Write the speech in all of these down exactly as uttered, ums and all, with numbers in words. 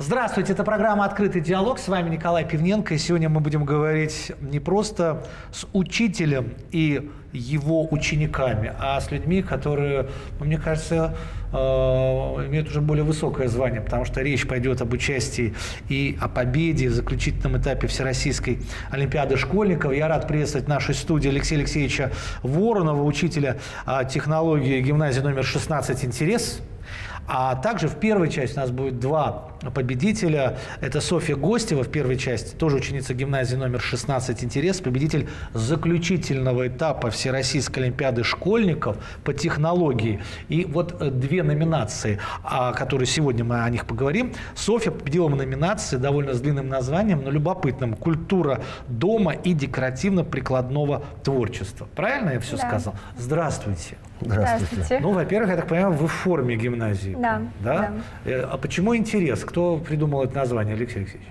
Здравствуйте, это программа «Открытый диалог». С вами Николай Пивненко. И сегодня мы будем говорить не просто с учителем и его учениками, а с людьми, которые, ну, мне кажется, э, имеют уже более высокое звание, потому что речь пойдет об участии и о победе в заключительном этапе Всероссийской Олимпиады школьников. Я рад приветствовать в нашей студии Алексея Алексеевича Воронова, учителя э, технологии гимназии номер шестнадцать «Интерес». А также в первой части у нас будет два победителя. Это Софья Гостева в первой части, тоже ученица гимназии номер шестнадцать «Интерес», победитель заключительного этапа Всероссийской Олимпиады школьников по технологии. И вот две номинации, о которых сегодня мы о них поговорим. Софья победила в номинации довольно с длинным названием, но любопытным: «Культура дома и декоративно-прикладного творчества». Правильно я все да. сказал? Здравствуйте. Здравствуйте. Ну, во-первых, я так понимаю, вы в форме гимназии. Да. Да? да. А почему интерес? Кто придумал это название, Алексей Алексеевич?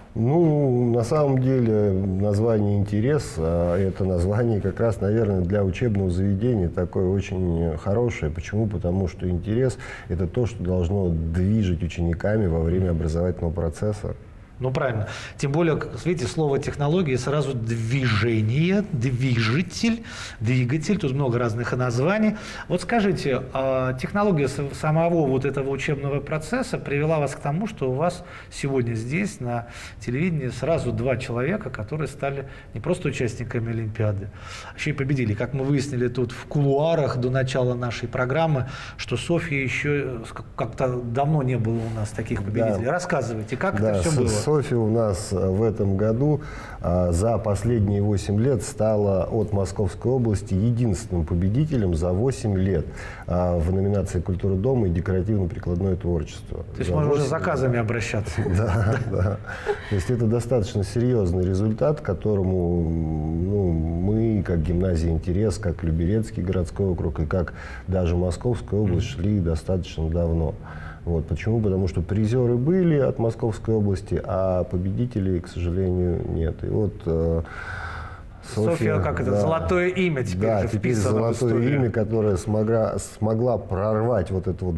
Ну, на самом деле, название «Интерес» – это название как раз, наверное, для учебного заведения такое очень хорошее. Почему? Потому что интерес – это то, что должно движить учениками во время образовательного процесса. Ну, правильно. Тем более, видите, слово «технология» сразу движение, движитель, двигатель. Тут много разных названий. Вот скажите, технология самого вот этого учебного процесса привела вас к тому, что у вас сегодня здесь на телевидении сразу два человека, которые стали не просто участниками Олимпиады, а еще и победили. Как мы выяснили тут в кулуарах до начала нашей программы, что Софья еще как-то давно не было у нас таких победителей. Да. Рассказывайте, как да, это все было? Софья у нас в этом году а, за последние восемь лет стала от Московской области единственным победителем за восемь лет а, в номинации «Культура дома» и декоративно-прикладное творчество. То есть можно уже с заказами обращаться. Да, да. То есть это достаточно серьезный результат, к которому ну, мы, как гимназия «Интерес», как Люберецкий городской округ и как даже Московская область шли достаточно давно. Вот. Почему? Потому что призеры были от Московской области, а победителей, к сожалению, нет. И вот э, Софья, Софья, как это, да, золотое имя теперь да, же теперь вписано золотое в историю. имя, которое смогла, смогла прорвать вот эту вот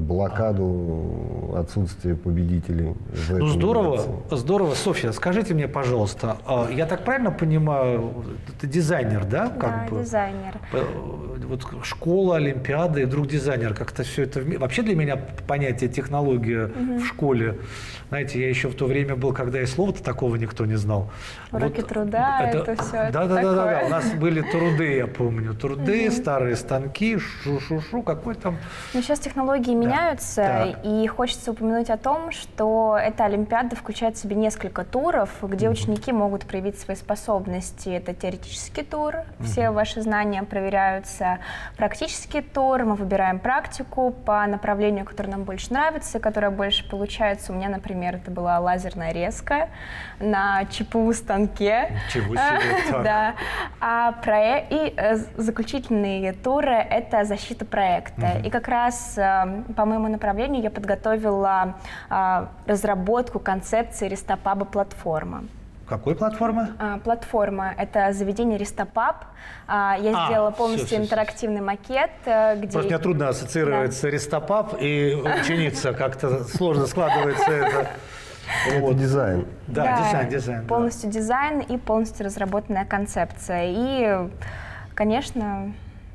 блокаду отсутствия победителей. В ну, здорово, номинации. здорово. Софья, скажите мне, пожалуйста, я так правильно понимаю, ты дизайнер, да? Как да, бы? дизайнер. Вот школа, Олимпиада и вдруг дизайнер. Как-то все это... Вообще для меня понятие технология угу. в школе. Знаете, я еще в то время был, когда и слова-то такого никто не знал. Уроки вот труда, это, это все. Да, да, да, да, да. У нас были труды, я помню. Труды, угу. старые станки, шу-шу-шу, какой там... Но сейчас технологии да. меняются, так. и хочется упомянуть о том, что эта Олимпиада включает в себя несколько туров, где угу. ученики могут проявить свои способности. Это теоретический тур, угу. все ваши знания проверяются. Практический тур, мы выбираем практику по направлению, которое нам больше нравится, которое больше получается. У меня, например, это была лазерная резка на ЧПУ станке. Ничего себе. Да. А про... И заключительные туры – это защита проекта. Угу. И как раз по моему направлению я подготовила разработку концепции Ристопаба платформа. Какой платформы? А, платформа – это заведение Ристопаб. А, я а, сделала полностью все, все, интерактивный все. макет, где… Просто мне трудно ассоциировать да. Ристопаб и ученица. Как-то сложно складывается это. Вот. Дизайн. Да, да, дизайн, дизайн. Полностью да. дизайн и полностью разработанная концепция. И, конечно…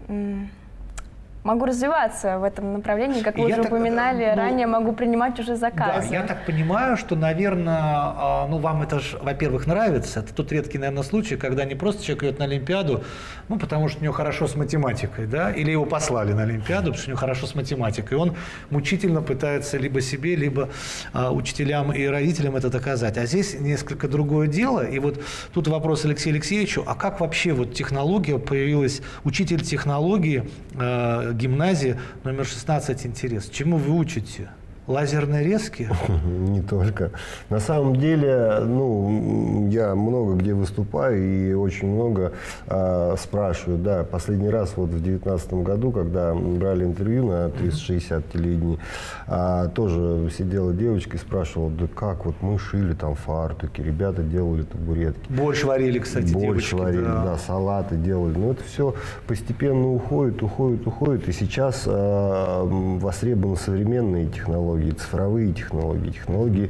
могу развиваться в этом направлении, как вы я уже так, упоминали, ну, ранее могу принимать уже заказы. Да, я так понимаю, что, наверное, ну, вам это же, во-первых, нравится. Это тот редкий, наверное, случай, когда не просто человек идет на Олимпиаду, ну, потому что у него хорошо с математикой, да, или его послали на Олимпиаду, потому что у него хорошо с математикой. И он мучительно пытается либо себе, либо а, учителям и родителям это доказать. А здесь несколько другое дело. И вот тут вопрос Алексею Алексеевичу, а как вообще вот технология появилась, учитель технологии, а, гимназии номер шестнадцать «Интерес». Чему вы учите? Лазерные резки? Не только. На самом деле, ну, я много где выступаю и очень много э, спрашиваю. Да, последний раз вот в две тысячи девятнадцатом году, когда брали интервью на триста шестьдесят телевидении, э, тоже сидела девочка и спрашивала, да как вот мы шили там фартуки, ребята делали табуретки. Борщ варили, кстати, Борщ девочки. варили, да. да, салаты делали. Но это все постепенно уходит, уходит, уходит. И сейчас э, востребованы современные технологии. технологии, цифровые технологии, технологии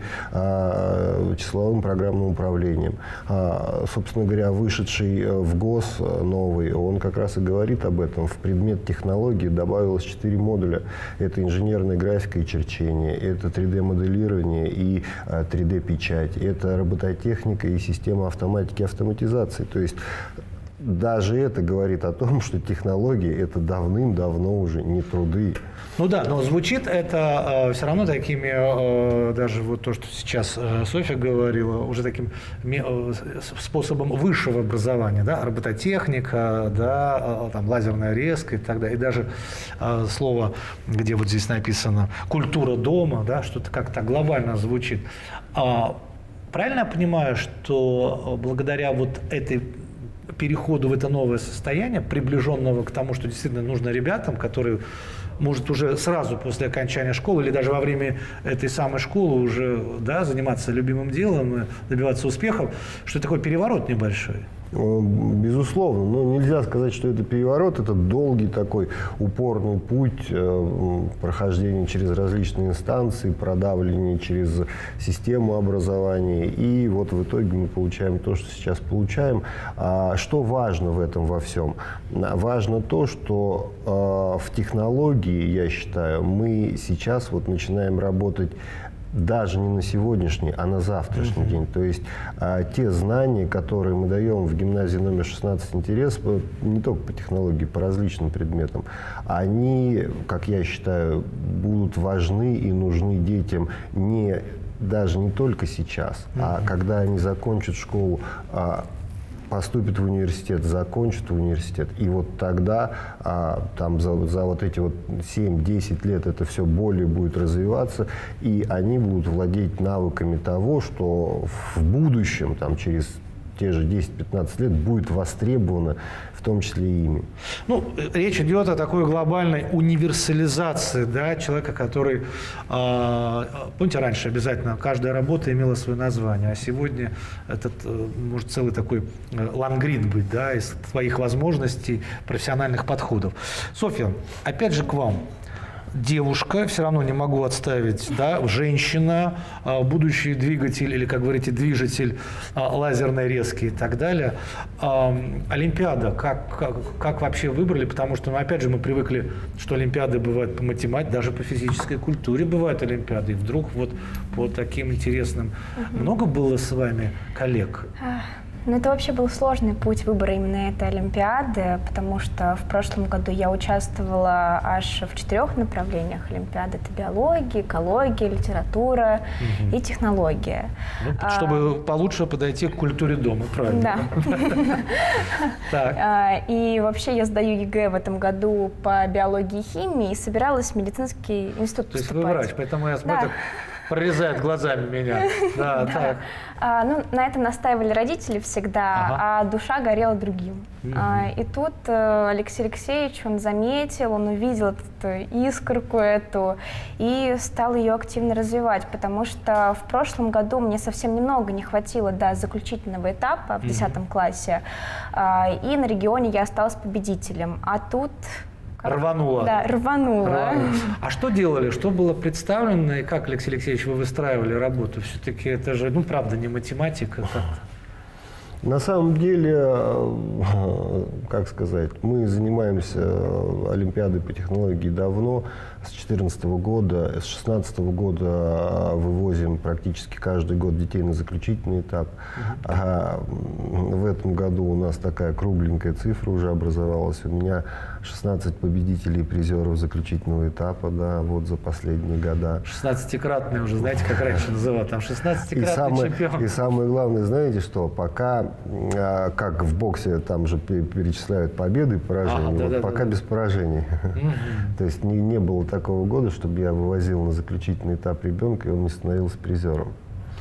а, числовым программным управлением. А, собственно говоря, вышедший в ГОС новый, он как раз и говорит об этом. В предмет технологии добавилось четыре модуля. Это инженерная графика и черчение, это три дэ моделирование и а, три дэ печать, это робототехника и система автоматики и автоматизации. То есть даже это говорит о том, что технологии – это давным-давно уже не труды. Ну да, но звучит это э, все равно такими, э, даже вот то, что сейчас э, Софья говорила, уже таким э, способом высшего образования, да, робототехника, да, э, там, лазерная резка и так далее. И даже э, слово, где вот здесь написано «культура дома», да, что-то как-то глобально звучит. А, правильно я понимаю, что благодаря вот этой переходу в это новое состояние, приближенного к тому, что действительно нужно ребятам, которые, может, уже сразу после окончания школы или даже во время этой самой школы уже, да, заниматься любимым делом и добиваться успехов, что это такой переворот небольшой? Безусловно, но нельзя сказать, что это переворот, это долгий такой упорный путь э, прохождения через различные инстанции, продавливания через систему образования, и вот в итоге мы получаем то, что сейчас получаем. А что важно в этом во всем? Важно то, что э, в технологии, я считаю, мы сейчас вот начинаем работать даже не на сегодняшний, а на завтрашний mm-hmm. день. То есть а, те знания, которые мы даем в гимназии номер шестнадцать «Интерес», не только по технологии, по различным предметам, они, как я считаю, будут важны и нужны детям не, даже не только сейчас, mm-hmm. а когда они закончат школу, а, поступят в университет, закончат университет, и вот тогда а, там за, за вот эти вот семь-десять лет это все более будет развиваться, и они будут владеть навыками того, что в будущем, там, через те же десять-пятнадцать лет будет востребовано, в том числе и ими. Ну, речь идет о такой глобальной универсализации, да, человека, который, э, помните, раньше обязательно каждая работа имела свое название, а сегодня этот э, может целый такой э, лангрид быть, да, из твоих возможностей, профессиональных подходов. Софья, опять же к вам. Девушка, все равно не могу отставить, да, женщина, будущий двигатель или, как говорите, движитель лазерной резки и так далее. Олимпиада, как, как, как вообще выбрали? Потому что, ну, опять же, мы привыкли, что олимпиады бывают по математике, даже по физической культуре бывают олимпиады. И вдруг вот по таким интересным. Угу. Много было с вами коллег? Ну, это вообще был сложный путь выбора именно этой олимпиады, потому что в прошлом году я участвовала аж в четырех направлениях олимпиады. Это биология, экология, литература угу. и технология. Ну, чтобы а, получше подойти к культуре дома, правильно? Да. И вообще я сдаю ЕГЭ в этом году по биологии и химии и собиралась в медицинский институт поступать. То есть вы врач, поэтому я смотрю, прорезает глазами меня. Да, так. А, ну, на этом настаивали родители всегда, ага. а душа горела другим. Угу. А, и тут а, Алексей Алексеевич, он заметил, он увидел эту искорку эту и стал ее активно развивать, потому что в прошлом году мне совсем немного не хватило до заключительного этапа в десятом угу. классе, а, и на регионе я осталась победителем. А тут... Рвануло. Да, рвануло. рвануло. А что делали? Что было представлено? И как, Алексей Алексеевич, вы выстраивали работу? Все-таки это же, ну, правда, не математика. Как-то. На самом деле, как сказать, мы занимаемся олимпиадой по технологии давно, с две тысячи четырнадцатого года, с две тысячи шестнадцатого года вывозим практически каждый год детей на заключительный этап. А в этом году у нас такая кругленькая цифра уже образовалась. У меня шестнадцать победителей и призеров заключительного этапа, да, вот за последние года. шестнадцатикратный уже, знаете, как раньше называют, там шестнадцатикратный чемпион. И самое главное, знаете что, пока, как в боксе, там же перечисляют победы и поражения, а, да, вот да, пока да, без да. поражений. Угу. То есть не, не было такого года, чтобы я вывозил на заключительный этап ребенка, и он не становился призером.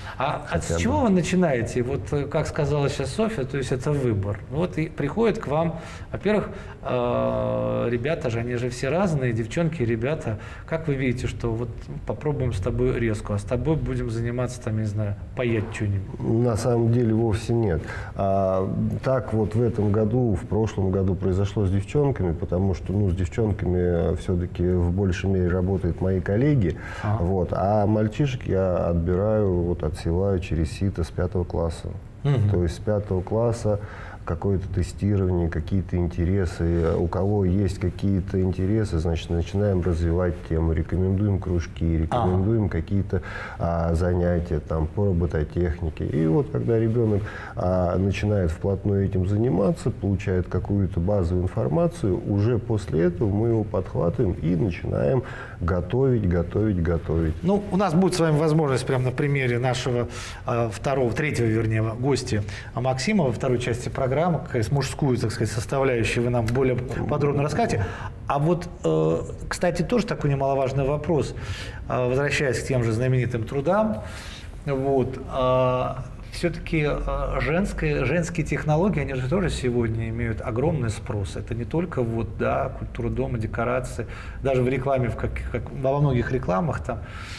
А от с чего вы начинаете? Вот, как сказала сейчас Софья, то есть это выбор. Вот и приходят к вам, во-первых, э, ребята же, они же все разные, девчонки, ребята. Как вы видите, что вот попробуем с тобой резку, а с тобой будем заниматься, там, не знаю, паять что-нибудь? На самом деле вовсе нет. А, так вот в этом году, в прошлом году произошло с девчонками, потому что, ну, с девчонками все-таки в большей мере работают мои коллеги, ага. вот, а мальчишек я отбираю, вот, отсеваю через сито с пятого класса. Угу. То есть с пятого класса какое-то тестирование, какие-то интересы. У кого есть какие-то интересы, значит, начинаем развивать тему, рекомендуем кружки, рекомендуем ага. какие-то а, занятия там, по робототехнике. И вот когда ребенок а, начинает вплотную этим заниматься, получает какую-то базовую информацию, уже после этого мы его подхватываем и начинаем готовить, готовить, готовить. Ну, у нас будет с вами возможность прямо на примере нашего э, второго, третьего, вернее, гостя Максима во второй части программы, как мужскую, так сказать, составляющую, вы нам более подробно расскажете. А вот, э, кстати, тоже такой немаловажный вопрос, э, возвращаясь к тем же знаменитым трудам, вот, э, все-таки э, женские, женские технологии, они же тоже сегодня имеют огромный спрос. Это не только вот, да, культура дома, декорации, даже в рекламе, в как, как, во многих рекламах там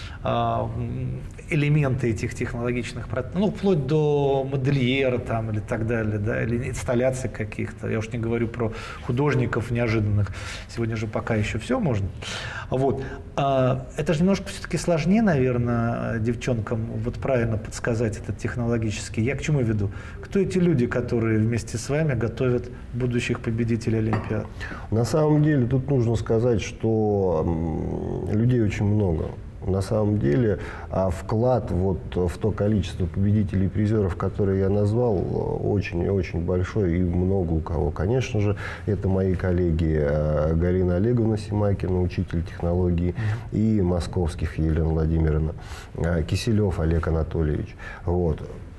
элементы этих технологичных, ну, вплоть до модельера там или так далее, да, или инсталляций каких-то. Я уж не говорю про художников неожиданных. Сегодня же пока еще все можно. Вот. Это же немножко все-таки сложнее, наверное, девчонкам вот правильно подсказать этот технологический. Я к чему веду? Кто эти люди, которые вместе с вами готовят будущих победителей Олимпиад? На самом деле тут нужно сказать, что людей очень много. На самом деле вклад вот в то количество победителей и призеров, которые я назвал, очень и очень большой, и много у кого. Конечно же, это мои коллеги Галина Олеговна Симакина, учитель технологии, и московских Елена Владимировна, Киселев Олег Анатольевич. Вот.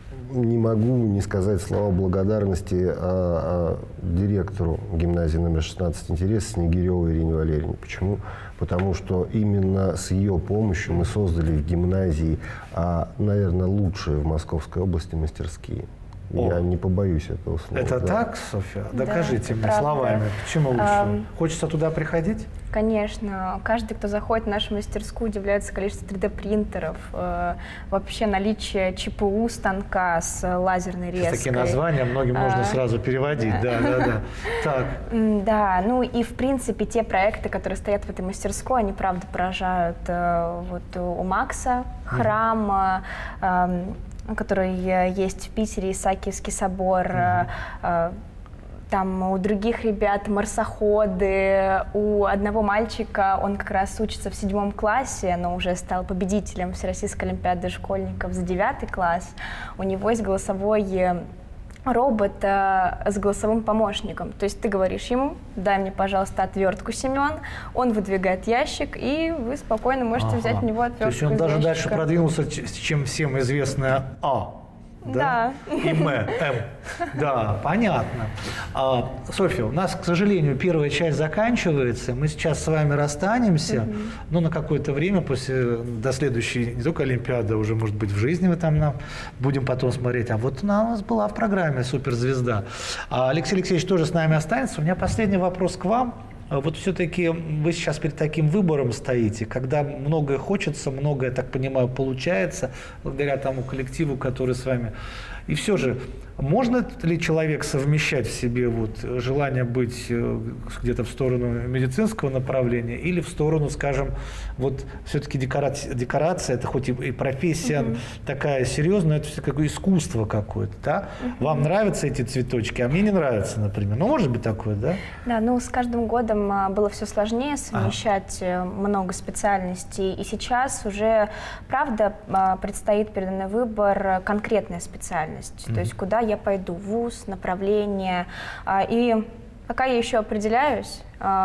Не могу не сказать слова благодарности а, а, директору гимназии номер шестнадцать «Интерес» Снегиревой Ирине Валерьевне. Почему? Потому что именно с ее помощью мы создали в гимназии, а, наверное, лучшие в Московской области мастерские. О. Я не побоюсь этого слова. Это да. так, Софья? Докажите да, мне правда. словами. Почему лучше? А, Хочется туда приходить? Конечно. Каждый, кто заходит в нашу мастерскую, удивляется количеству три дэ принтеров, э, вообще наличие ЧПУ станка с лазерной резкой. Сейчас такие названия многим а, можно сразу переводить. Да, да, да. Так. Да, ну и в принципе те проекты, которые стоят в этой мастерской, они правда поражают. Вот у Макса храм, э, который есть в Питере, Исаакиевский собор. Mm-hmm. Там у других ребят марсоходы, у одного мальчика, он как раз учится в седьмом классе, но уже стал победителем Всероссийской олимпиады школьников за девятый класс. У него есть голосовой робот э, с голосовым помощником. То есть ты говоришь ему: дай мне, пожалуйста, отвертку, Семен, он выдвигает ящик, и вы спокойно можете ага. взять у него отвертку. То есть он даже ящика. Дальше продвинулся, чем всем известная А. Да? Да. И М, М. Да, понятно. А, Софья, у нас, к сожалению, первая часть заканчивается. Мы сейчас с вами расстанемся, угу. но на какое-то время после, до следующей, не только Олимпиады, уже, может быть, в жизни мы там нам будем потом смотреть. А вот у нас была в программе суперзвезда. А Алексей Алексеевич тоже с нами останется. У меня последний вопрос к вам. Вот все-таки вы сейчас перед таким выбором стоите, когда многое хочется, многое, я так понимаю, получается, благодаря тому коллективу, который с вами. И все же, можно ли человек совмещать в себе вот желание быть где-то в сторону медицинского направления или в сторону, скажем, вот все-таки декорация, декорация, это хоть и профессия угу. такая серьезная, это все-таки какое искусство какое-то, да? Угу. Вам нравятся эти цветочки, а мне не нравятся, например. Ну, может быть такое, да? Да, ну, с каждым годом было все сложнее совмещать а. много специальностей, и сейчас уже, правда, предстоит передо мной выбор конкретная специальность. Mm-hmm. То есть куда я пойду, вуз, направление. И пока я еще определяюсь,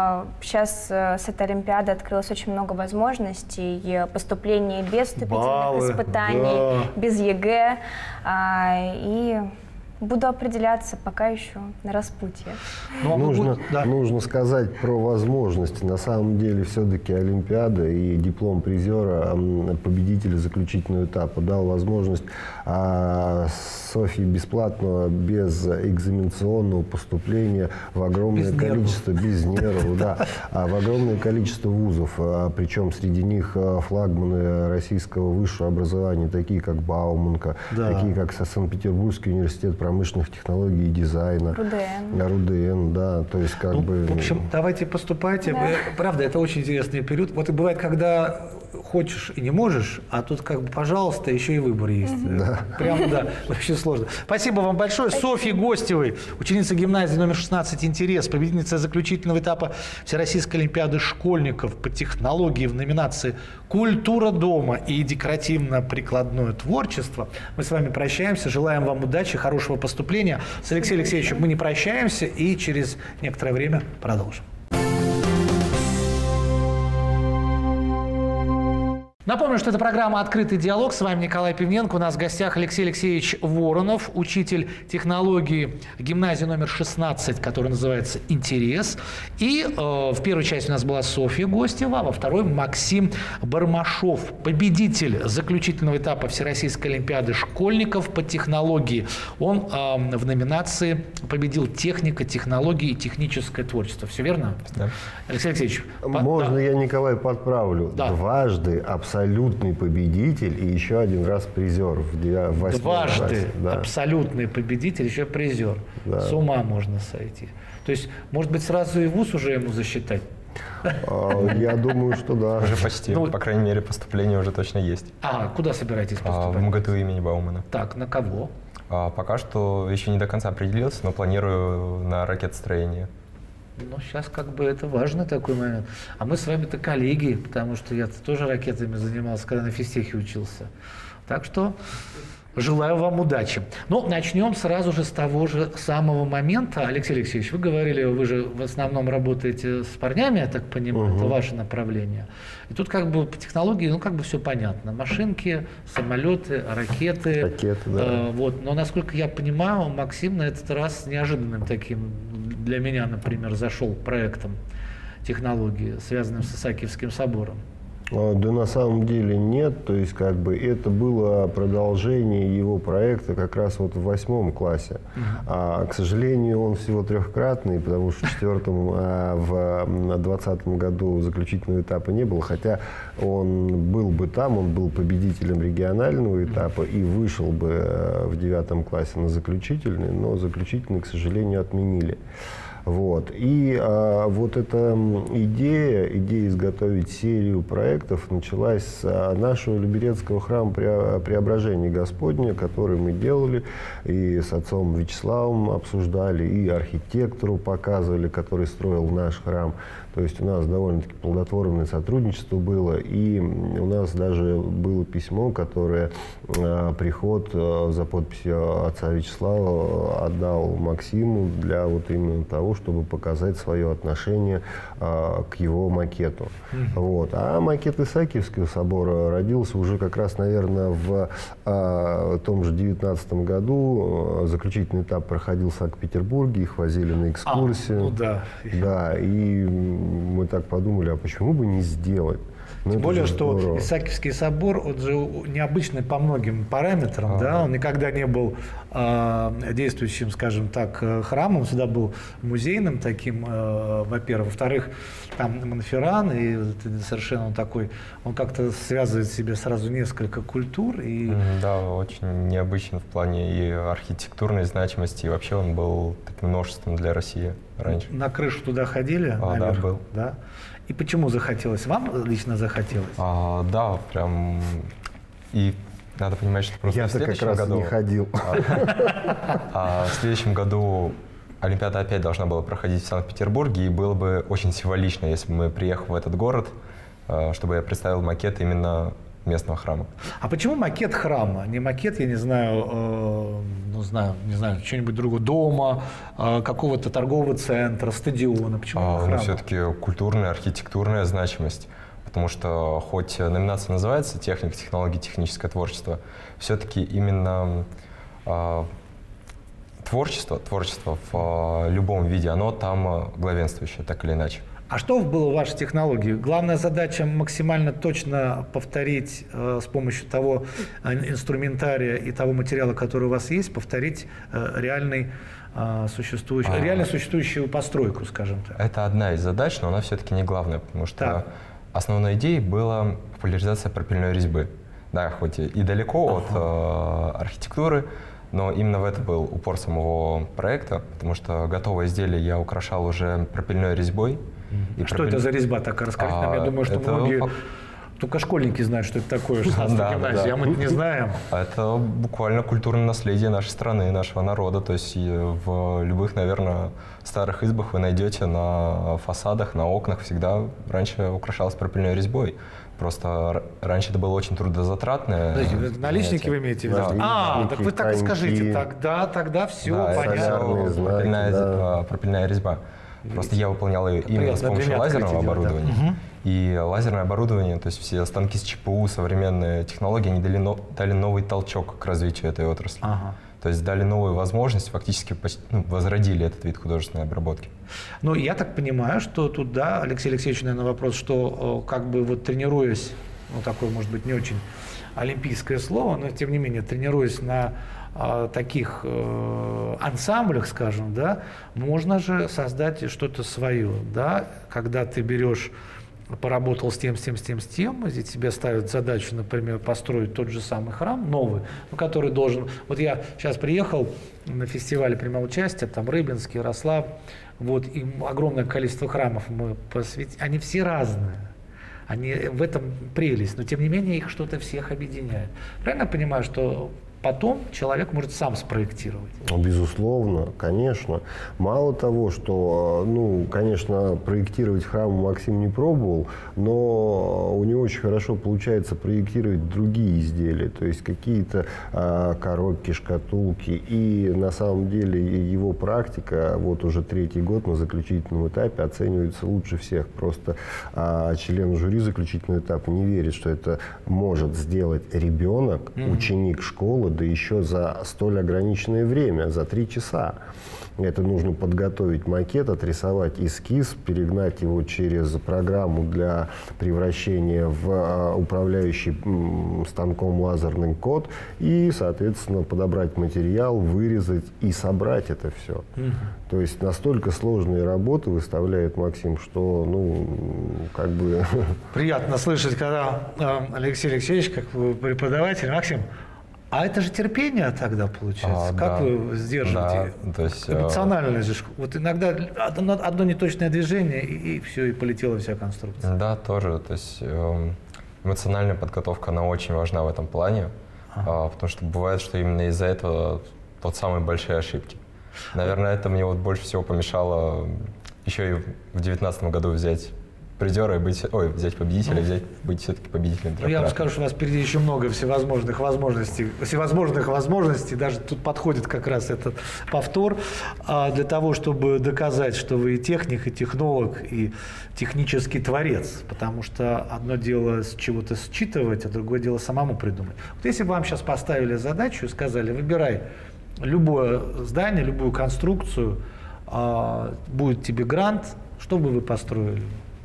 сейчас с этой Олимпиады открылось очень много возможностей поступления без вступительных Баллы, испытаний, да. без ЕГЭ. И буду определяться, пока еще на распутье. Ну, нужно, да. нужно сказать про возможности. На самом деле, все-таки Олимпиада и диплом призера, победителя заключительного этапа, дал возможность а, Софье бесплатного, без экзаменационного поступления в огромное без количество, нервов. без нервов, да, в огромное количество вузов. Причем среди них флагманы российского высшего образования, такие как Бауманка, да. такие как Санкт-Петербургский университет промышленных технологий и дизайна. РУДН. РУДН, да, то есть как ну, бы... В общем, давайте поступайте. Да. Правда, это очень интересный период. Вот и бывает, когда хочешь и не можешь, а тут как бы, пожалуйста, еще и выбор есть. Mm-hmm. Да. Прямо, да, очень сложно. Спасибо вам большое. Спасибо. Софье Гостевой, ученица гимназии номер шестнадцать «Интерес», победительница заключительного этапа Всероссийской олимпиады школьников по технологии в номинации «Культура дома и декоративно-прикладное творчество». Мы с вами прощаемся, желаем вам удачи, хорошего поступления. С Алексеем Алексеевичем мы не прощаемся и через некоторое время продолжим. Напомню, что это программа «Открытый диалог». С вами Николай Пивненко. У нас в гостях Алексей Алексеевич Воронов, учитель технологии гимназии номер шестнадцать, которая называется «Интерес». И э, в первой части у нас была Софья Гостева, а во второй Максим Бармашов, победитель заключительного этапа Всероссийской олимпиады школьников по технологии. Он э, в номинации победил техника, технологии и техническое творчество. Все верно? Да. Алексей Алексеевич. Можно да. я, Николай, подправлю? Да. Дважды абсолютно абсолютный победитель и еще один раз призер в восьмом Дважды классе. Да. абсолютный победитель, еще призер. Да. С ума можно сойти. То есть, может быть, сразу и вуз уже ему засчитать? Я думаю, что да. Уже почти. Ну, по крайней мере, поступление уже точно есть. А куда собираетесь поступать? В МГТУ имени Баумана. Так, на кого? Пока что еще не до конца определился, но планирую на ракетостроение. Ну, сейчас как бы это важный такой момент. А мы с вами-то коллеги, потому что я тоже ракетами занимался, когда на физтехе учился. Так что желаю вам удачи. Ну, начнем сразу же с того же самого момента. Алексей Алексеевич, вы говорили, вы же в основном работаете с парнями, я так понимаю, угу. это ваше направление. И тут как бы по технологии, ну, как бы все понятно. Машинки, самолеты, ракеты. Ракеты, да. Э, вот. Но, насколько я понимаю, Максим на этот раз неожиданным таким для меня, например, зашел проектом технологии, связанным с Исаакиевским собором. Да на самом деле нет, то есть как бы это было продолжение его проекта как раз вот в восьмом классе. Uh-huh. А, к сожалению, он всего трехкратный, потому что в четвертом, а, в двадцатом году заключительного этапа не было, хотя он был бы там, он был победителем регионального этапа и вышел бы в девятом классе на заключительный, но заключительный, к сожалению, отменили. Вот. И а, вот эта идея, идея изготовить серию проектов началась с а, нашего Люберецкого храма Преображения Господня, который мы делали, и с отцом Вячеславом обсуждали, и архитектору показывали, который строил наш храм. То есть у нас довольно-таки плодотворное сотрудничество было, и у нас даже было письмо, которое э, приход э, за подписью отца Вячеслава отдал Максиму для вот именно того, чтобы показать свое отношение э, к его макету. Mm-hmm. Вот. А макет Исаакиевского собора родился уже как раз, наверное, в э, том же девятнадцатом году. Заключительный этап проходил в Санкт-Петербурге, их возили на экскурсию. А, ну да. Да, и мы так подумали, а почему бы не сделать? Ну, Тем более, что здорово. Исаакиевский собор, он же необычный по многим параметрам, а, да, он никогда не был э, действующим, скажем так, храмом, он всегда был музейным таким, э, во-первых. Во-вторых, там Монферран, и совершенно он такой, он как-то связывает в себе сразу несколько культур. И... Да, очень необычен в плане и архитектурной значимости, и вообще он был таким множеством для России раньше. На крышу туда ходили? А, наверх, да, был. Да? И почему захотелось? Вам лично захотелось? А, да, прям. И надо понимать, что просто Я-то в следующем как раз году. не ходил. А, а в следующем году Олимпиада опять должна была проходить в Санкт-Петербурге, и было бы очень символично, если бы мы приехали в этот город, чтобы я представил макет именно местного храма. А почему макет храма? Не макет, я не знаю, э, ну, знаю, не знаю, чего-нибудь другого, дома, э, какого-то торгового центра, стадиона. Почему а, храма? Ну, все-таки культурная, архитектурная значимость. Потому что хоть номинация называется «Техника, технологии, техническое творчество», все-таки именно э, творчество, творчество в э, любом виде, оно там э, главенствующее, так или иначе. А что было в вашей технологии? Главная задача максимально точно повторить э, с помощью того э, инструментария и того материала, который у вас есть, повторить э, реальный, э, существующий, а, реально существующую постройку, скажем так. Это одна из задач, но она все-таки не главная, потому что так. основной идеей была популяризация пропильной резьбы. Да, хоть и далеко ага. от э, архитектуры, но именно в это был упор самого проекта, потому что готовое изделие я украшал уже пропильной резьбой. И что пропиль... это за резьба такая? Расскажите а, нам. Я думаю, что это... многие, только школьники знают, что это такое, шестнадцатая гимназия, а мы не знаем. Это буквально культурное наследие нашей страны, нашего народа. То есть в любых, наверное, старых избах вы найдете на фасадах, на окнах всегда раньше украшалось пропильной резьбой. Просто раньше это было очень трудозатратное. Подождите, наличники вы имеете в виду? Да. А, так вы так и скажите. Тогда, тогда все да, понятно. Все пропильная, да. пропильная резьба. Просто я выполнял ее именно с помощью лазерного оборудования. Да. Угу. И лазерное оборудование, то есть все станки с ЧПУ, современные технологии, они дали, но, дали новый толчок к развитию этой отрасли. Ага. То есть дали новую возможность, фактически ну, возродили этот вид художественной обработки. Ну, я так понимаю, что тут, да, Алексей Алексеевич, наверное, вопрос, что как бы вот тренируясь, ну, такое, может быть, не очень олимпийское слово, но, тем не менее, тренируясь на таких э, ансамблях, скажем, да, можно же создать что-то свое, да, когда ты берешь, поработал с тем, с тем, с тем, с тем, и тебе ставят задачу, например, построить тот же самый храм, новый, ну, который должен... Вот я сейчас приехал на фестивале, принимал участие, там Рыбинск, Ярослав, вот, и огромное количество храмов мы посвятили, они все разные. Они, в этом прелесть, но тем не менее их что-то всех объединяет. Правильно я понимаю, что потом человек может сам спроектировать? Безусловно, конечно. Мало того, что, ну, конечно, проектировать храм Максим не пробовал, но у него очень хорошо получается проектировать другие изделия, то есть какие-то а, коробки, шкатулки. И на самом деле его практика, вот уже третий год на заключительном этапе, оценивается лучше всех. Просто а, член жюри заключительного этапа не верит, что это может сделать ребенок, mm-hmm. ученик школы, да еще за столь ограниченное время, за три часа. Это нужно подготовить макет, отрисовать эскиз, перегнать его через программу для превращения в управляющий станком лазерный код и, соответственно, подобрать материал, вырезать и собрать это все. Угу. То есть настолько сложные работы выставляет Максим, что, ну, как бы... Приятно слышать, когда Алексей Алексеевич, как преподаватель, Максим, а это же терпение тогда получается. А, как да, вы сдерживаете? Да, то есть, эмоционально же. Вот иногда одно, одно неточное движение, и, и все, и полетела вся конструкция. Да, тоже. То есть эмоциональная подготовка, она очень важна в этом плане. Ага. Потому что бывает, что именно из-за этого тот самые большие ошибки. Наверное, это мне вот больше всего помешало еще и в две тысячи девятнадцатом году взять призера и быть, ой, взять победителя, взять, быть все-таки победителем. Ну, я вам скажу, что у вас впереди еще много всевозможных возможностей, всевозможных возможностей, даже тут подходит как раз этот повтор, а, для того, чтобы доказать, что вы и техник, и технолог, и технический творец, потому что одно дело с чего-то считывать, а другое дело самому придумать. Вот если бы вам сейчас поставили задачу и сказали, выбирай любое здание, любую конструкцию, а, будет тебе грант, что бы вы построили?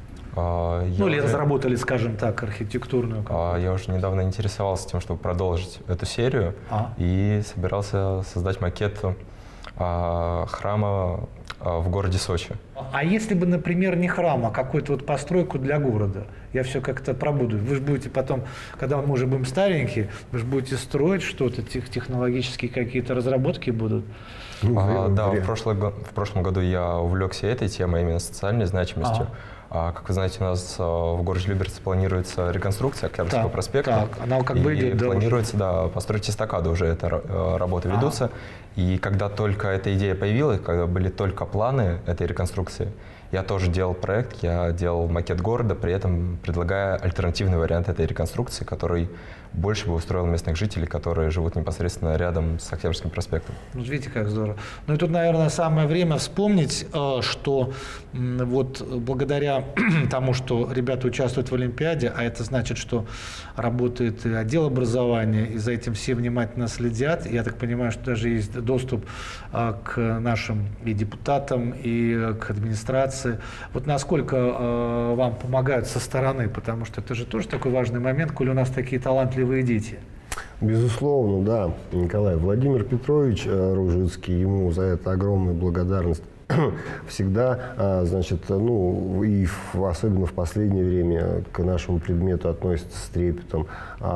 А, ну, или уже, разработали, скажем так, архитектурную. А, я уже недавно интересовался тем, чтобы продолжить эту серию, а? и собирался создать макет а, храма а, в городе Сочи. А если бы, например, не храм, а какую-то вот постройку для города? Я все как-то пробуду. Вы же будете потом, когда мы уже будем старенькие, вы же будете строить что-то, тех, технологические какие-то разработки будут. А, да, в, прошлый, в прошлом году я увлекся этой темой, именно социальной значимостью. А. А, как вы знаете, у нас а, в городе Люберцы планируется реконструкция Октябрьского так, проспекта. Так, она как бы и идет, да, планируется, да, построить эстакаду, уже эта работа ведутся. И когда только эта идея появилась, когда были только планы этой реконструкции, я тоже делал проект, я делал макет города, при этом предлагая альтернативный вариант этой реконструкции, который больше бы устроил местных жителей, которые живут непосредственно рядом с Октябрьским проспектом. Ну, видите, как здорово. Ну и тут, наверное, самое время вспомнить, что вот благодаря тому, что ребята участвуют в Олимпиаде, а это значит, что работает и отдел образования, и за этим все внимательно следят. Я так понимаю, что даже есть доступ к нашим и депутатам, и к администрации. Вот насколько вам помогают со стороны, потому что это же тоже такой важный момент, коли у нас такие талантливые дети. Безусловно, да, Николай. Владимир Петрович Ружицкий, ему за это огромная благодарность. Всегда, значит, ну, и в, особенно в последнее время к нашему предмету относится с трепетом,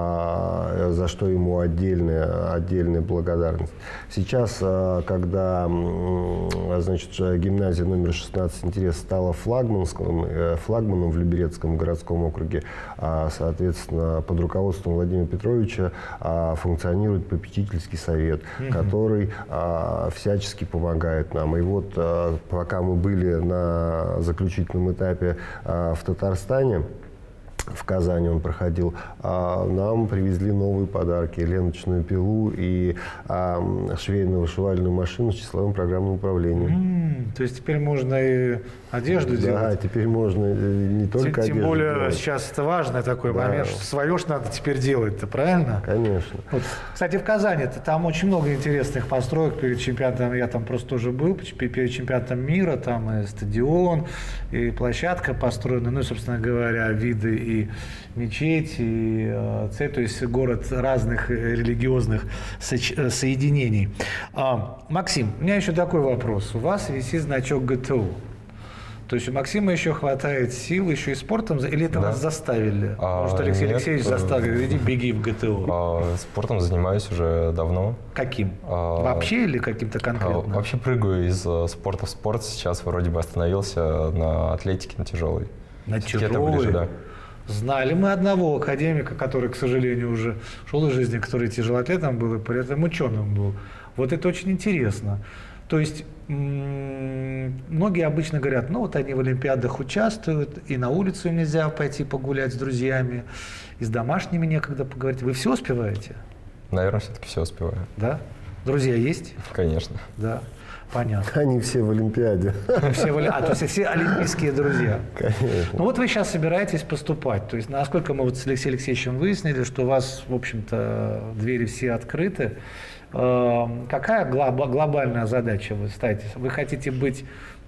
а, за что ему отдельная, отдельная благодарность. Сейчас, когда, значит, гимназия номер шестнадцать «Интерес» стала флагманском, флагманом в Люберецком городском округе, а, соответственно, под руководством Владимира Петровича а, функционирует попечительский совет, mm-hmm. который а, всячески помогает нам. И вот пока мы были на заключительном этапе а, в Татарстане, в Казани он проходил, а, нам привезли новые подарки: леночную пилу и а, швейно-вышивальную машину с числовым программным управлением. Mm, то есть теперь можно и одежду да, делать? Да, теперь можно не только Тем, одежду тем более делать. сейчас это важный такой да. момент, что свое ж надо теперь делать-то, правильно? Конечно. Вот. Кстати, в Казани-то там очень много интересных построек перед чемпионатом. Я там просто тоже был, перед чемпионатом мира, там и стадион, и площадка построена, ну и, собственно говоря, виды и мечеть, и э, цель, то есть город разных религиозных со- соединений. А, Максим, у меня еще такой вопрос. У вас висит значок ГТУ. То есть у Максима еще хватает сил, еще и спортом, или это да. вас заставили? А, Может, Алексей нет, Алексеевич заставил, иди беги в ГТУ. А, спортом занимаюсь уже давно. Каким? А, вообще или каким-то конкретным? А, вообще прыгаю из спорта в спорт. Сейчас вроде бы остановился на атлетике, на тяжелой. На тяжелой? Ближе, да. Знали мы одного академика, который, к сожалению, уже ушел из жизни, который тяжелоатлетом был и при этом ученым был. Вот это очень интересно. То есть многие обычно говорят, ну вот они в Олимпиадах участвуют, и на улицу нельзя пойти погулять с друзьями, и с домашними некогда поговорить. Вы все успеваете? Наверное, все-таки все успеваю. Да? Друзья есть? Конечно. Да. Понятно. Они все в Олимпиаде. Все в... А, то есть все олимпийские друзья. Конечно. Ну вот вы сейчас собираетесь поступать. То есть насколько мы вот с Алексеем Алексеевичем выяснили, что у вас, в общем-то, двери все открыты. Какая глобальная задача вы ставите? Вы хотите быть,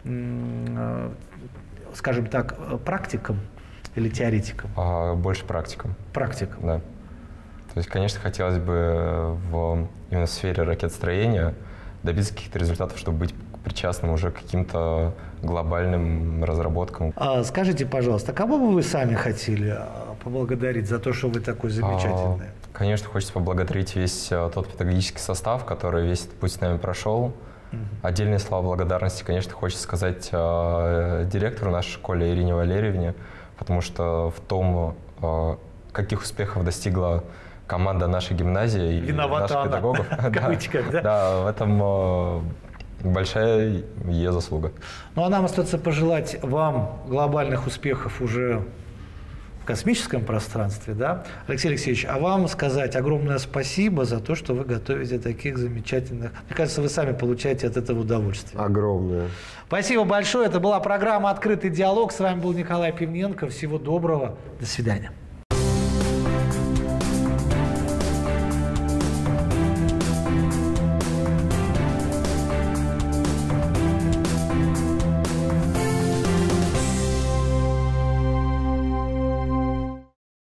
скажем так, практиком или теоретиком? А, больше практиком. Практиком. Да. То есть, конечно, хотелось бы в именно в сфере ракетостроения добиться каких-то результатов, чтобы быть причастным уже к каким-то глобальным разработкам. А, скажите, пожалуйста, кого бы вы сами хотели поблагодарить за то, что вы такой замечательный? А, конечно, хочется поблагодарить весь тот педагогический состав, который весь этот путь с нами прошел. Mm-hmm. Отдельные слова благодарности, конечно, хочется сказать э, директору нашей школы Ирине Валерьевне, потому что в том, э, каких успехов достигла команда нашей гимназии и виновата наших педагогов. Да, да, в этом большая ее заслуга. Ну а нам остается пожелать вам глобальных успехов уже в космическом пространстве, да? Алексей Алексеевич, а вам сказать огромное спасибо за то, что вы готовите таких замечательных... Мне кажется, вы сами получаете от этого удовольствие. Огромное. Спасибо большое. Это была программа «Открытый диалог». С вами был Николай Пивненко. Всего доброго. До свидания.